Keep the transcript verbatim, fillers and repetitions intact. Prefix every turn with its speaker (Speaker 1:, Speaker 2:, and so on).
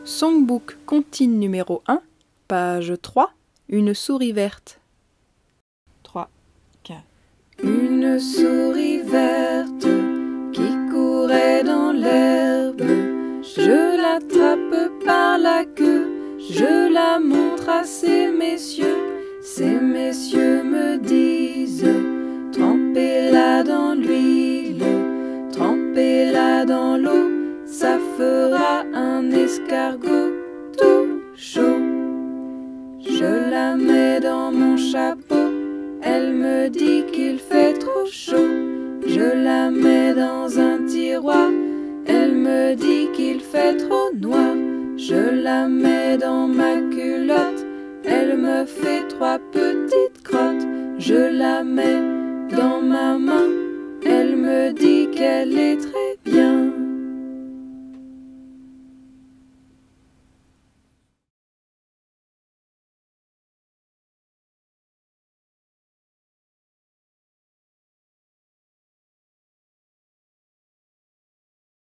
Speaker 1: Songbook comptine numéro un, page trois, une souris verte. trois, quatre.
Speaker 2: Une souris verte qui courait dans l'herbe. Je l'attrape par la queue, je la montre à ces messieurs. Ces messieurs me disent: trempez-la dans l'huile, trempez-la dans l'eau, ça fera un escargot tout chaud. Je la mets dans mon chapeau, elle me dit qu'il fait trop chaud. Je la mets dans un tiroir, elle me dit qu'il fait trop noir. Je la mets dans ma culotte, elle me fait trois petites crottes. Je la mets dans ma main, elle me dit qu'elle est très